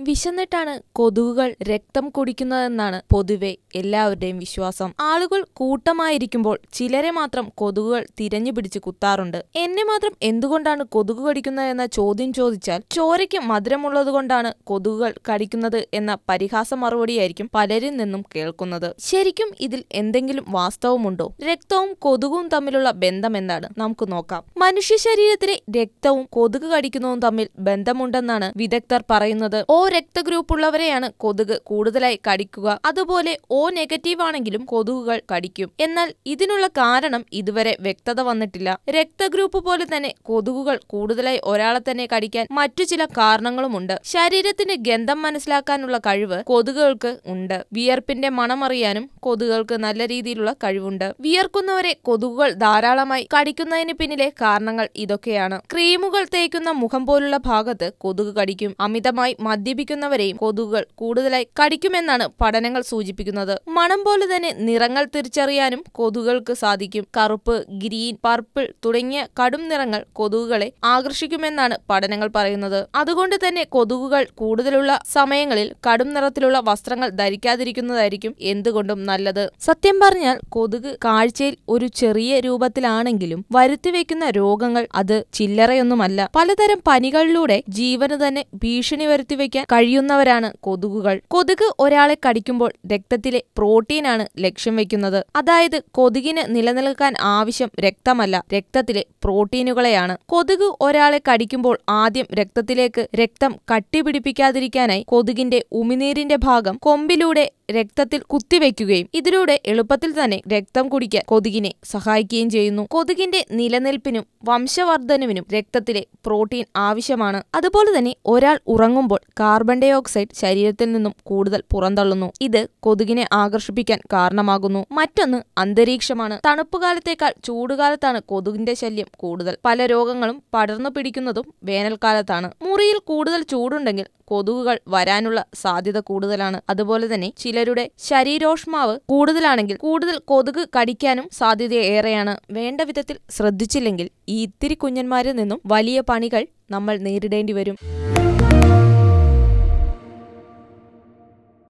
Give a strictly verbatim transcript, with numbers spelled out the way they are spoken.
വിശന്നിട്ടാണ് കൊതുകുകൾ രക്തം കുടിക്കുന്നതെന്നാണ് പൊതുവെ എല്ലാവരുടെയും വിശ്വാസം. ആളുകൾ കൂട്ടമായിരിക്കുമ്പോൾ ചിലരെ മാത്രം കൊതുകുകൾ തിരഞ്ഞു പിടിച്ച് കുത്താറുണ്ട്. എന്നെ മാത്രം എന്തുകൊണ്ടാണ് കൊതുക് കടിക്കുന്നതെന്ന ചോദ്യം ചോദിച്ചാൽ ചോരയ്ക്ക് മധുരമുള്ളതുകൊണ്ടാണ് കൊതുകുകൾ കടിക്കുന്നത് എന്ന പരിഹാസ മറുപടിയായിരിക്കും പലരിൽ നിന്നും കേൾക്കുന്നത്. ശരിക്കും ഇതിൽ എന്തെങ്കിലും വാസ്തവമുണ്ടോ? രക്തവും കൊതുകും തമ്മിലുള്ള ബന്ധം എന്താണ്? നമുക്ക് നോക്കാം. മനുഷ്യ ശരീരത്തിലെ രക്തവും കൊതുക് കടിക്കുന്നതും തമ്മിൽ ബന്ധമുണ്ടെന്നാണ് വിദഗ്ധർ പറയുന്നത്. ഓ രക്തഗ്രൂപ്പ് ഉള്ളവരെയാണ് കൊതുക് കൂടുതലായി കടിക്കുക. അതുപോലെ ഓ നെഗറ്റീവ് ആണെങ്കിലും കൊതുകുകൾ കടിക്കും. എന്നാൽ ഇതിനുള്ള കാരണം ഇതുവരെ വ്യക്തത വന്നിട്ടില്ല. രക്തഗ്രൂപ്പ് പോലെ തന്നെ കൊതുകുകൾ കൂടുതലായി ഒരാളെ തന്നെ കടിക്കാൻ മറ്റു ചില കാരണങ്ങളുമുണ്ട്. ശരീരത്തിന്റെ ഗന്ധം മനസ്സിലാക്കാനുള്ള കഴിവ് കൊതുകുകൾക്ക് ഉണ്ട്. വിയർപ്പിന്റെ മണമറിയാനും കൊതുകുകൾക്ക് നല്ല രീതിയിലുള്ള കഴിവുണ്ട്. വിയർക്കുന്നവരെ കൊതുകുകൾ ധാരാളമായി കടിക്കുന്നതിന് പിന്നിലെ കാരണങ്ങൾ ഇതൊക്കെയാണ്. ക്രീമുകൾ തേക്കുന്ന മുഖം പോലുള്ള ഭാഗത്ത് കൊതുക് കടിക്കും. അമിതമായി മദ്യപിക്കുന്നവരെയും കൊതുകുകൾ കൂടുതലായി കടിക്കുമെന്നാണ് പഠനങ്ങൾ സൂചിപ്പിക്കുന്നത്. മണം പോലെ തന്നെ നിറങ്ങൾ തിരിച്ചറിയാനും കൊതുകുകൾക്ക് സാധിക്കും. കറുപ്പ്, ഗ്രീൻ, പർപ്പിൾ തുടങ്ങിയ കടും നിറങ്ങൾ കൊതുകുകളെ ആകർഷിക്കുമെന്നാണ് പഠനങ്ങൾ പറയുന്നത്. അതുകൊണ്ട് തന്നെ കൊതുകുകൾ കൂടുതലുള്ള സമയങ്ങളിൽ കടും നിറത്തിലുള്ള വസ്ത്രങ്ങൾ ധരിക്കാതിരിക്കുന്നതായിരിക്കും എന്തുകൊണ്ടും നല്ലത്. സത്യം പറഞ്ഞാൽ കൊതുക് കാഴ്ചയിൽ ഒരു ചെറിയ രൂപത്തിലാണെങ്കിലും വരുത്തിവെക്കുന്ന രോഗങ്ങൾ അത് ചില്ലറയൊന്നുമല്ല. പലതരം പനികളിലൂടെ ജീവന് തന്നെ ഭീഷണി വരുത്തിവെക്കാൻ കഴിയുന്നവരാണ് കൊതുകുകൾ. കൊതുക് ഒരാളെ കടിക്കുമ്പോൾ രക്തത്തിലെ പ്രോട്ടീനാണ് ലക്ഷ്യം വെക്കുന്നത്. അതായത് കൊതുകിന് നിലനിൽക്കാൻ ആവശ്യം രക്തമല്ല, രക്തത്തിലെ പ്രോട്ടീനുകളെയാണ്. കൊതുക് ഒരാളെ കടിക്കുമ്പോൾ ആദ്യം രക്തത്തിലേക്ക് രക്തം കട്ടിപിടിപ്പിക്കാതിരിക്കാനായി കൊതുകിന്റെ ഉമിനീരിന്റെ ഭാഗം കൊമ്പിലൂടെ രക്തത്തിൽ കുത്തിവെക്കുകയും ഇതിലൂടെ എളുപ്പത്തിൽ തന്നെ രക്തം കുടിക്കാൻ കൊതുകിനെ സഹായിക്കുകയും ചെയ്യുന്നു. കൊതുകിന്റെ നിലനിൽപ്പിനും വംശവർദ്ധനവിനും രക്തത്തിലെ പ്രോട്ടീൻ ആവശ്യമാണ്. അതുപോലെ തന്നെ ഒരാൾ ഉറങ്ങുമ്പോൾ കാർബൺ ഡൈ ഓക്സൈഡ് ശരീരത്തിൽ നിന്നും കൂടുതൽ പുറന്തള്ളുന്നു. ഇത് കൊതുകിനെ ആകർഷിപ്പിക്കാൻ കാരണമാകുന്നു. മറ്റൊന്ന് അന്തരീക്ഷമാണ്. തണുപ്പുകാലത്തേക്കാൾ ചൂടുകാലത്താണ് കൊതുകിന്റെ ശല്യം കൂടുതൽ. പല രോഗങ്ങളും പടർന്നു പിടിക്കുന്നതും വേനൽക്കാലത്താണ്. മുറിയിൽ കൂടുതൽ ചൂടുണ്ടെങ്കിൽ കൊതുകുകൾ വരാനുള്ള സാധ്യത കൂടുതലാണ്. അതുപോലെ തന്നെ ചിലരുടെ ശരീരോഷ്മാവ് കൂടുതലാണെങ്കിൽ കൂടുതൽ കൊതുക് കടിക്കാനും സാധ്യത ഏറെയാണ്. വേണ്ട വിധത്തിൽ ശ്രദ്ധിച്ചില്ലെങ്കിൽ ഈ ഇത്തിരി കുഞ്ഞന്മാരിൽ നിന്നും വലിയ പണികൾ നമ്മൾ നേരിടേണ്ടി വരും.